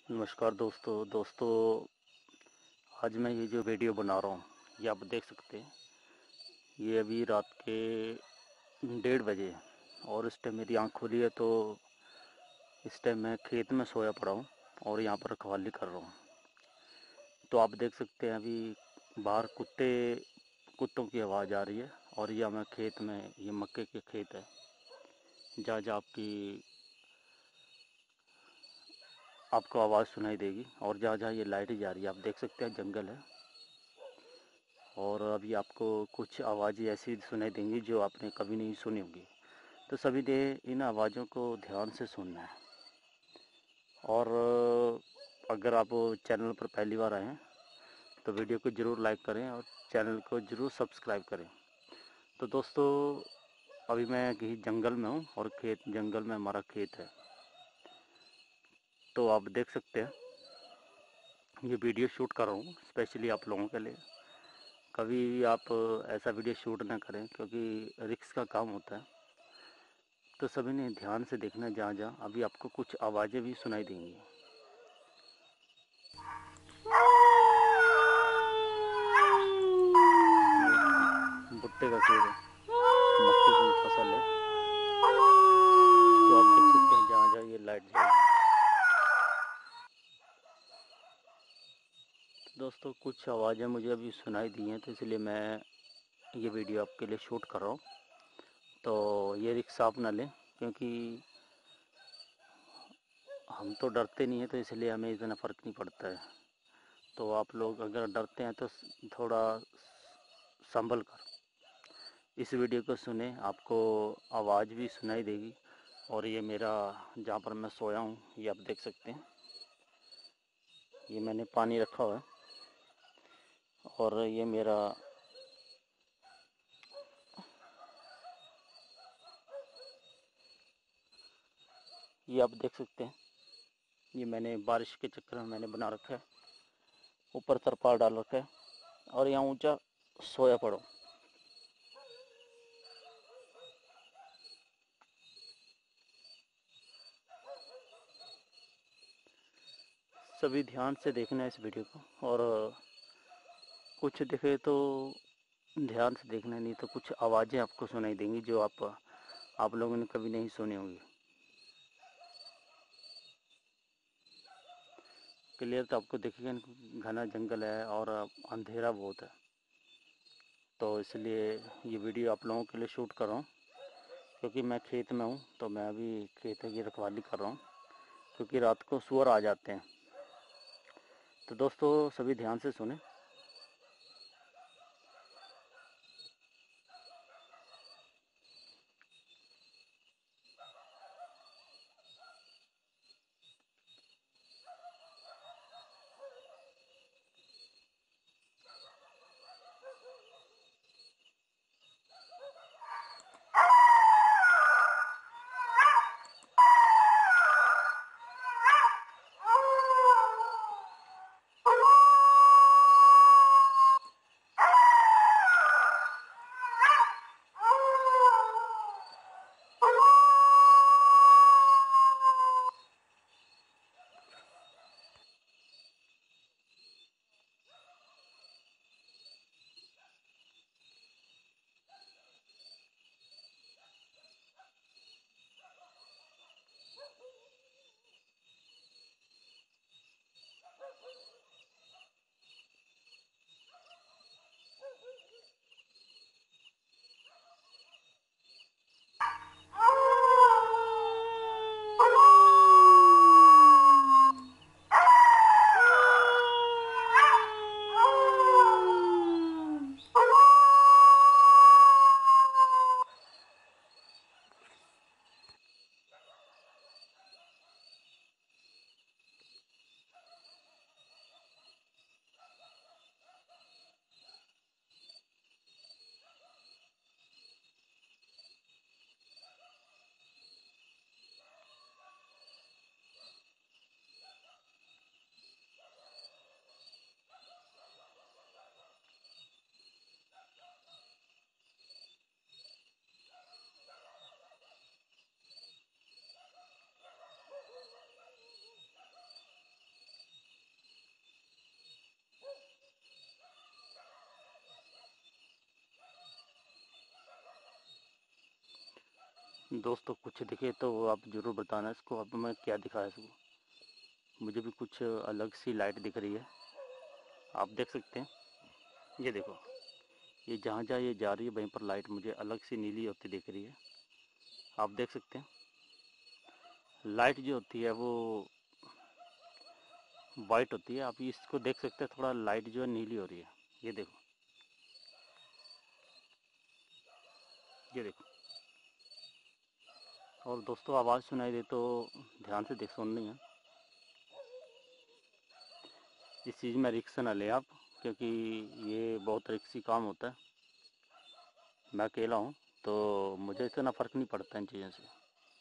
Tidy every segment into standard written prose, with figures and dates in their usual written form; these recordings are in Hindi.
नमस्कार दोस्तों। आज मैं ये जो वीडियो बना रहा हूँ, ये आप देख सकते हैं। ये अभी रात के 1:30 बजे है और इस टाइम मेरी आँख खुली है, तो इस टाइम मैं खेत में सोया पड़ा हूँ और यहाँ पर रखवाली कर रहा हूँ। तो आप देख सकते हैं अभी बाहर कुत्तों की आवाज़ आ रही है। और यह मैं खेत में, ये मक्के के खेत है जहाँ जहाँ आपको आवाज़ सुनाई देगी। और जहाँ जहाँ ये लाइट जा रही है, आप देख सकते हैं जंगल है। और अभी आपको कुछ आवाज़ें ऐसी सुनाई देंगी जो आपने कभी नहीं सुनी होंगी। तो सभी ने इन आवाज़ों को ध्यान से सुनना है। और अगर आप चैनल पर पहली बार आए हैं तो वीडियो को ज़रूर लाइक करें और चैनल को ज़रूर सब्सक्राइब करें। तो दोस्तों, अभी मैं कहीं जंगल में हूँ और जंगल में हमारा खेत है। तो आप देख सकते हैं ये वीडियो शूट कर रहा हूँ स्पेशली आप लोगों के लिए। कभी भी आप ऐसा वीडियो शूट ना करें क्योंकि रिस्क का काम होता है। तो सभी ने ध्यान से देखना है। जहाँ जहाँ अभी आपको कुछ आवाज़ें भी सुनाई देंगी। ये भुट्टे का खेत है, मक्के की फसल है। तो आप देख सकते हैं जहाँ जहाँ ये लाइट जाएगी। तो दोस्तों, कुछ आवाज़ें मुझे अभी सुनाई दी हैं, तो इसलिए मैं ये वीडियो आपके लिए शूट कर रहा हूँ। तो ये रिस्क आप ना लें क्योंकि हम तो डरते नहीं हैं, तो इसलिए हमें इतना फ़र्क नहीं पड़ता है। तो आप लोग अगर डरते हैं तो थोड़ा संभल कर इस वीडियो को सुने। आपको आवाज़ भी सुनाई देगी। और ये मेरा जहाँ पर मैं सोया हूँ, ये आप देख सकते हैं। ये मैंने पानी रखा हुआ है और ये मेरा ये आप देख सकते हैं। ये मैंने बारिश के चक्कर में मैंने बना रखा है, ऊपर तरपाल डाल रखा है और यहाँ ऊंचा सोया पड़ा हूँ। सभी ध्यान से देखना है इस वीडियो को। और कुछ दिखे तो ध्यान से देखना, नहीं तो कुछ आवाज़ें आपको सुनाई देंगी जो आप लोगों ने कभी नहीं सुनी होंगी। क्लियर तो आपको दिखेगा, घना जंगल है और अंधेरा बहुत है। तो इसलिए ये वीडियो आप लोगों के लिए शूट कर रहा हूँ क्योंकि मैं खेत में हूँ। तो मैं अभी खेत की रखवाली कर रहा हूँ क्योंकि रात को सुअर आ जाते हैं। तो दोस्तों, सभी ध्यान से सुने। दोस्तों कुछ दिखे तो आप ज़रूर बताना इसको। अब मैं क्या दिखाया इसको, मुझे भी कुछ अलग सी लाइट दिख रही है। आप देख सकते हैं, ये देखो, ये जहाँ जहाँ ये जा रही है वहीं पर लाइट मुझे अलग सी नीली होती दिख रही है। आप देख सकते हैं लाइट जो होती है वो वाइट होती है। आप इसको देख सकते हैं, थोड़ा लाइट जो है नीली हो रही है। ये देखो, ये देखो। और दोस्तों आवाज़ सुनाई दे तो ध्यान से देख सुननी है। इस चीज़ में रिस्क ना लें आप, क्योंकि ये बहुत रिस्की काम होता है। मैं अकेला हूँ तो मुझे इतना फ़र्क नहीं पड़ता इन चीज़ों से।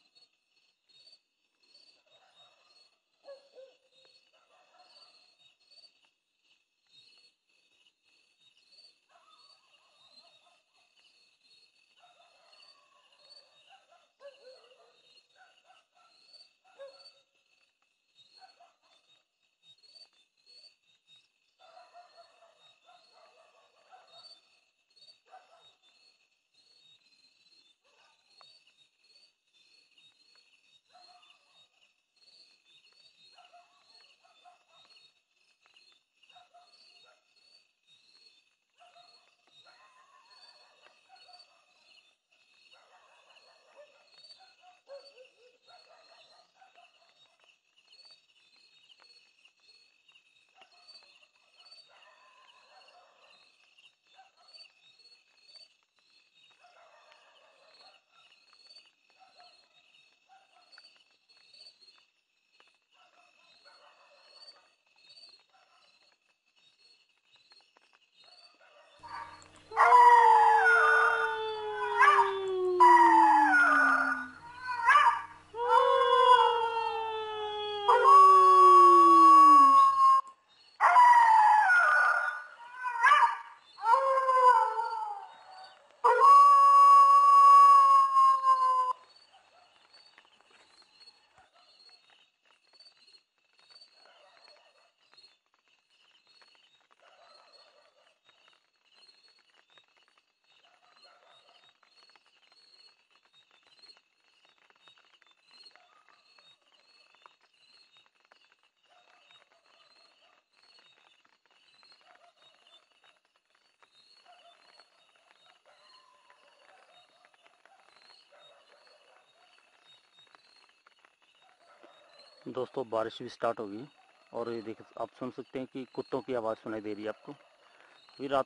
दोस्तों बारिश भी स्टार्ट हो गई और ये देख आप सुन सकते हैं कि कुत्तों की आवाज़ सुनाई दे रही है आपको। अभी रात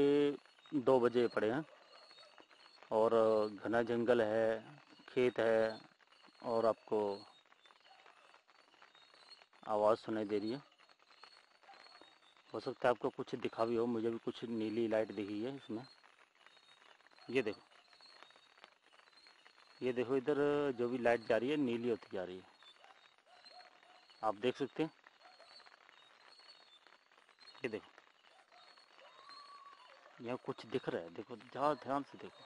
के 2 बजे पड़े हैं और घना जंगल है, खेत है और आपको आवाज़ सुनाई दे रही है। हो सकता है आपको कुछ दिखा भी हो, मुझे भी कुछ नीली लाइट दिखी है इसमें। ये देखो, ये देखो, इधर जो भी लाइट जा रही है नीली होती जा रही है। आप देख सकते हैं, ये देखो, यहाँ कुछ दिख रहा है। देखो, ज़्यादा ध्यान से देखो,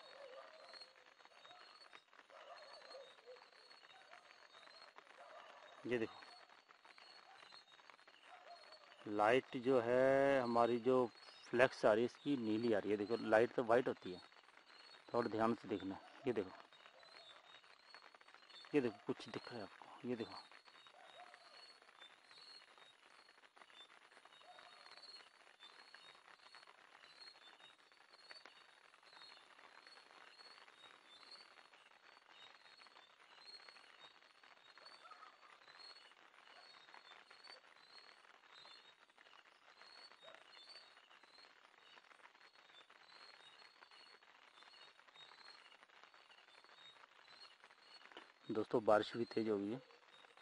ये देखो, लाइट जो है हमारी जो फ्लैक्स आ रही है इसकी नीली आ रही है। देखो लाइट तो वाइट होती है, थोड़ा ध्यान से देखना। ये देखो, ये देखो, कुछ दिख रहा है आपको, ये देखो। दोस्तों बारिश भी तेज़ हो गई है।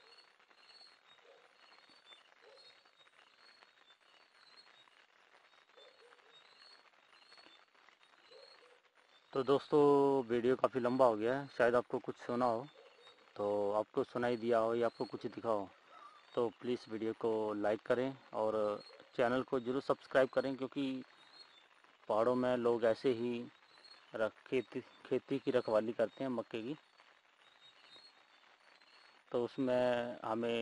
तो दोस्तों वीडियो काफ़ी लंबा हो गया है, शायद आपको कुछ सुना हो, तो आपको सुनाई दिया हो या आपको कुछ दिखा हो तो प्लीज़ वीडियो को लाइक करें और चैनल को ज़रूर सब्सक्राइब करें, क्योंकि पहाड़ों में लोग ऐसे ही खेती की रखवाली करते हैं मक्के की। तो उसमें हमें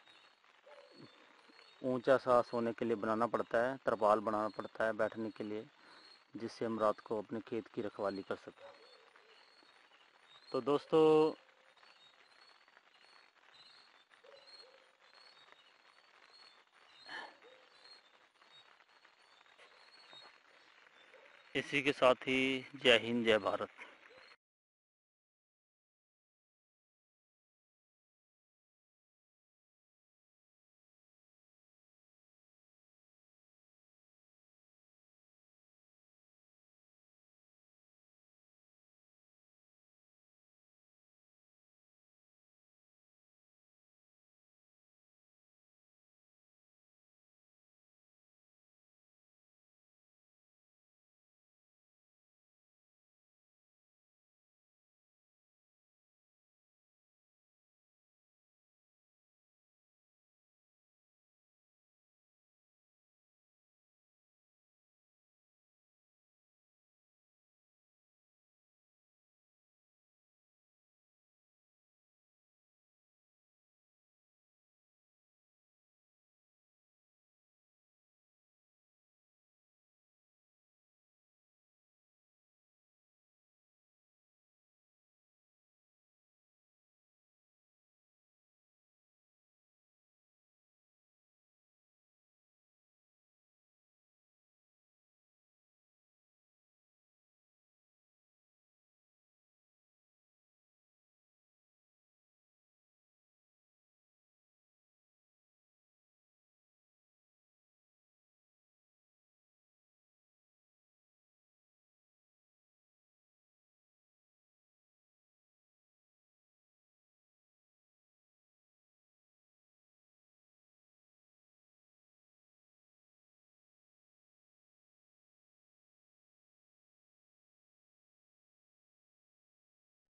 ऊंचा सा सोने के लिए बनाना पड़ता है, तरपाल बनाना पड़ता है बैठने के लिए, जिससे हम रात को अपने खेत की रखवाली कर सकें। तो दोस्तों इसी के साथ ही जय हिंद जय भारत।